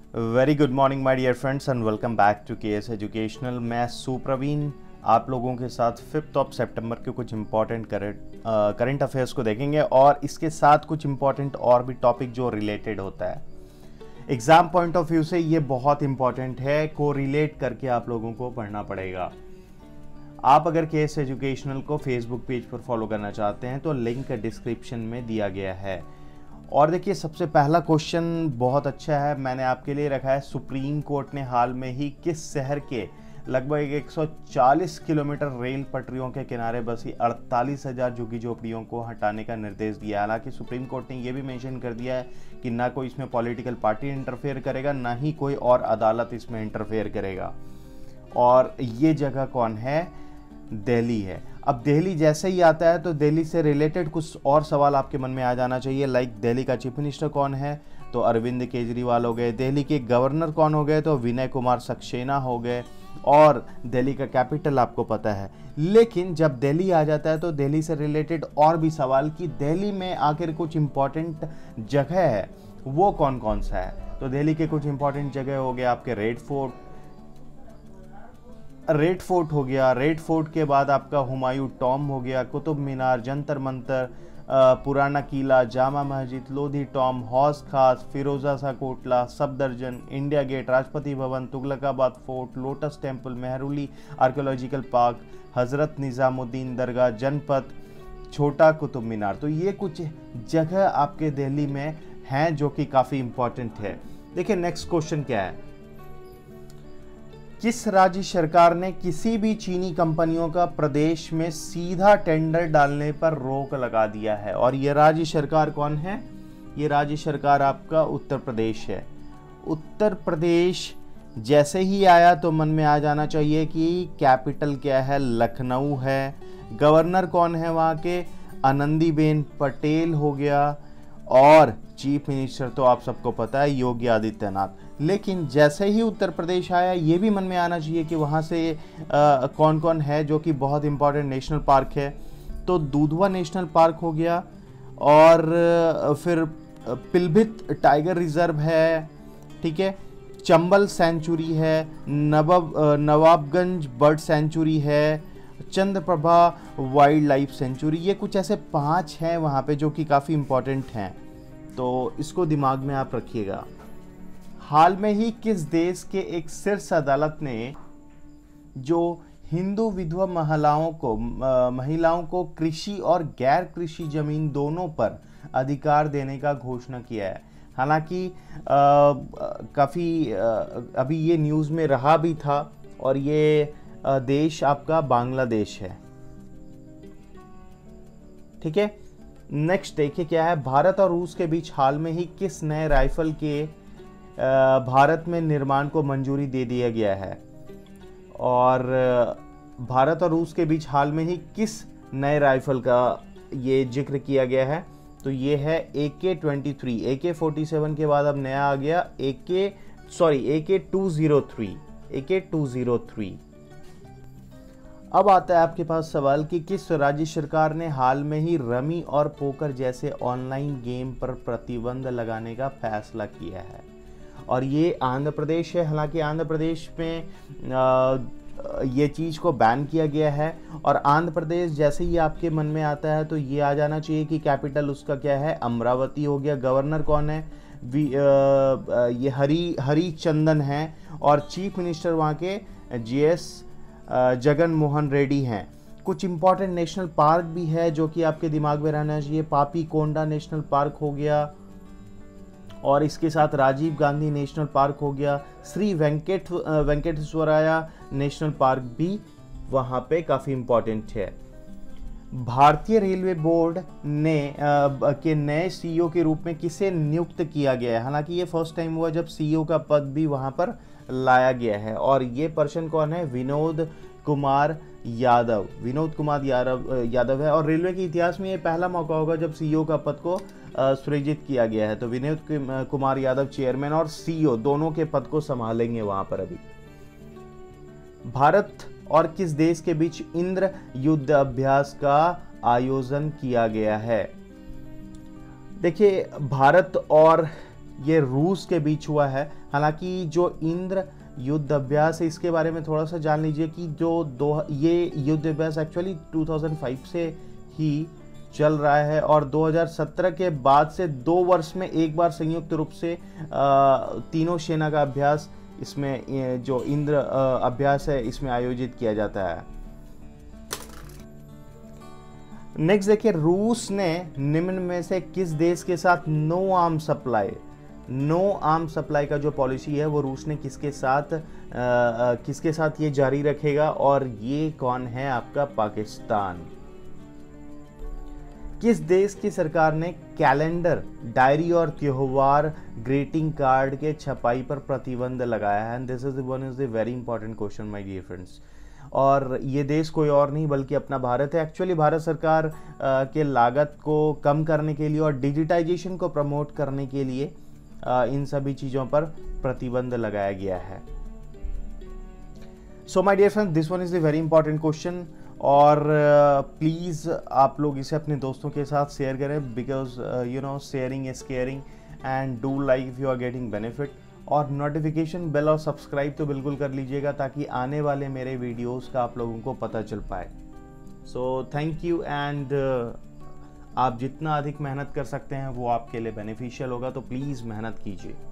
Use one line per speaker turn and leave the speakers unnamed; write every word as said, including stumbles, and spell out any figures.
Very good morning my dear friends and welcome back to K S educational. मैं सुप्रवीण आप लोगों के साथ फिफ्थ ऑफ सितंबर के कुछ इंपॉर्टेंट करंट अफेयर्स को देखेंगे और इसके साथ कुछ इंपॉर्टेंट और भी टॉपिक जो रिलेटेड होता है एग्जाम पॉइंट ऑफ व्यू से। ये बहुत इंपॉर्टेंट है, को रिलेट करके आप लोगों को पढ़ना पड़ेगा। आप अगर के एस एजुकेशनल को फेसबुक पेज पर फॉलो करना चाहते हैं तो लिंक डिस्क्रिप्शन में दिया गया है। और देखिए, सबसे पहला क्वेश्चन बहुत अच्छा है, मैंने आपके लिए रखा है। सुप्रीम कोर्ट ने हाल में ही किस शहर के लगभग एक सौ चालीस किलोमीटर रेल पटरियों के किनारे बसी अड़तालीस हजार झुग्गी झोपड़ियों को हटाने का निर्देश दिया। हालांकि सुप्रीम कोर्ट ने यह भी मेंशन कर दिया है कि ना कोई इसमें पॉलिटिकल पार्टी इंटरफेयर करेगा, ना ही कोई और अदालत इसमें इंटरफेयर करेगा। और ये जगह कौन है? दिल्ली है। अब दिल्ली जैसे ही आता है तो दिल्ली से रिलेटेड कुछ और सवाल आपके मन में आ जाना चाहिए, लाइक दिल्ली का चीफ मिनिस्टर कौन है? तो अरविंद केजरीवाल हो गए। दिल्ली के गवर्नर कौन हो गए? तो विनय कुमार सक्सेना हो गए। और दिल्ली का कैपिटल आपको पता है। लेकिन जब दिल्ली आ जाता है तो दिल्ली से रिलेटेड और भी सवाल कि दिल्ली में आखिर कुछ इंपॉर्टेंट जगह है, वो कौन कौन सा है? तो दिल्ली के कुछ इंपॉर्टेंट जगह हो गए आपके रेड फोर्ट रेड फोर्ट हो गया। रेड फोर्ट के बाद आपका हुमायूं टॉम हो गया, कुतुब मीनार, जंतर मंतर, पुराना किला, जामा मस्जिद, लोधी टॉम, हौस खास, फिरोजा सा Kotla, Safdarjung, India Gate, Rashtrapati Bhavan, Tughlakabad Fort, Lotus Temple, Mehrauli Archaeological Park, Hazrat Nizamuddin दरगाह, जनपथ, छोटा कुतुब मीनार। तो ये कुछ जगह आपके दिल्ली में हैं जो कि काफ़ी इंपॉर्टेंट है। देखिए नेक्स्ट क्वेश्चन क्या है। किस राज्य सरकार ने किसी भी चीनी कंपनियों का प्रदेश में सीधा टेंडर डालने पर रोक लगा दिया है? और ये राज्य सरकार कौन है? ये राज्य सरकार आपका उत्तर प्रदेश है। उत्तर प्रदेश जैसे ही आया तो मन में आ जाना चाहिए कि कैपिटल क्या है? लखनऊ है। गवर्नर कौन है वहाँ के? आनंदीबेन पटेल हो गया। और चीफ मिनिस्टर तो आप सबको पता है, योगी आदित्यनाथ। लेकिन जैसे ही उत्तर प्रदेश आया, ये भी मन में आना चाहिए कि वहाँ से आ, कौन कौन है जो कि बहुत इंपॉर्टेंट नेशनल पार्क है। तो दुधवा नेशनल पार्क हो गया, और फिर पिलभित टाइगर रिजर्व है, ठीक है, चंबल सेंचुरी है, नवाब नवाबगंज बर्ड सेंचुरी है, चंद्रप्रभा वाइल्ड लाइफ सेंचुरी। ये कुछ ऐसे पांच हैं वहाँ पे जो कि काफ़ी इंपॉर्टेंट हैं, तो इसको दिमाग में आप रखिएगा। हाल में ही किस देश के एक शीर्ष अदालत ने जो हिंदू विधवा महिलाओं को महिलाओं को कृषि और गैर कृषि जमीन दोनों पर अधिकार देने का घोषणा किया है? हालांकि काफ़ी अभी ये न्यूज़ में रहा भी था, और ये देश आपका बांग्लादेश है, ठीक है। नेक्स्ट देखिए क्या है। भारत और रूस के बीच हाल में ही किस नए राइफल के भारत में निर्माण को मंजूरी दे दिया गया है? और भारत और रूस के बीच हाल में ही किस नए राइफल का ये जिक्र किया गया है? तो ये है ए के ट्वेंटी थ्री। ए के फोर्टी सेवन के बाद अब नया आ गया ए के सॉरी ए के टू ज़ीरो थ्री ए के टू ज़ीरो थ्री। अब आता है आपके पास सवाल कि किस राज्य सरकार ने हाल में ही रमी और पोकर जैसे ऑनलाइन गेम पर प्रतिबंध लगाने का फैसला किया है? और ये आंध्र प्रदेश है। हालांकि आंध्र प्रदेश में आ, ये चीज़ को बैन किया गया है। और आंध्र प्रदेश जैसे ही आपके मन में आता है तो ये आ जाना चाहिए कि कैपिटल उसका क्या है? अमरावती हो गया। गवर्नर कौन है? वी आ, ये हरी हरी चंदन है। और चीफ मिनिस्टर वहाँ के जी एस जगन मोहन रेड्डी हैं। कुछ इंपॉर्टेंट नेशनल पार्क भी है जो कि आपके दिमाग में रहना चाहिए। पापी कोंडा नेशनल पार्क हो गया, और इसके साथ राजीव गांधी नेशनल पार्क हो गया। श्री वेंकट वेंकटेश्वराया नेशनल पार्क भी वहाँ पे काफ़ी इंपॉर्टेंट है। भारतीय रेलवे बोर्ड ने आ, के नए सीईओ के रूप में किसे नियुक्त किया गया है? हालांकि ये फर्स्ट टाइम हुआ जब सीईओ का पद भी वहाँ पर लाया गया है। और ये पर्सन कौन है? विनोद कुमार यादव। विनोद कुमार यादव यादव है। और रेलवे के इतिहास में ये पहला मौका होगा जब सीईओ का पद को सृजित किया गया है। तो विनोद कुमार यादव चेयरमैन और सीईओ दोनों के पद को संभालेंगे वहां पर। अभी भारत और किस देश के बीच इंद्र युद्ध अभ्यास का आयोजन किया गया है? देखिए, भारत और ये रूस के बीच हुआ है। हालांकि जो इंद्र युद्ध अभ्यास है इसके बारे में थोड़ा सा जान लीजिए कि जो दो ये युद्ध अभ्यास एक्चुअली दो हज़ार पाँच से ही चल रहा है और दो हज़ार सत्रह के बाद से दो वर्ष में एक बार संयुक्त रूप से तीनों सेना का अभ्यास इसमें जो इंद्र अभ्यास है इसमें आयोजित किया जाता है। नेक्स्ट देखिए, रूस ने निम्न में से किस देश के साथ no arm supply no arm supply का जो पॉलिसी है वो रूस ने किसके साथ आ, आ, किसके साथ ये जारी रखेगा, और ये कौन है आपका पाकिस्तान। किस देश की सरकार ने कैलेंडर, डायरी और त्योहार ग्रीटिंग कार्ड के छपाई पर प्रतिबंध लगाया है। And this is one is the very important question my dear friends. और ये देश कोई और नहीं बल्कि अपना भारत है। एक्चुअली भारत सरकार आ, के लागत को कम करने के लिए और डिजिटाइजेशन को प्रमोट करने के लिए आ, इन सभी चीज़ों पर प्रतिबंध लगाया गया है। So my dear friends, this one is the very important question, और प्लीज़ uh, आप लोग इसे अपने दोस्तों के साथ शेयर करें, because you know sharing is caring, and do like if you are getting benefit. और नोटिफिकेशन बेल और सब्सक्राइब तो बिल्कुल कर लीजिएगा ताकि आने वाले मेरे वीडियोस का आप लोगों को पता चल पाए। सो थैंक यू, एंड आप जितना अधिक मेहनत कर सकते हैं वो आपके लिए बेनिफिशियल होगा, तो प्लीज़ मेहनत कीजिए।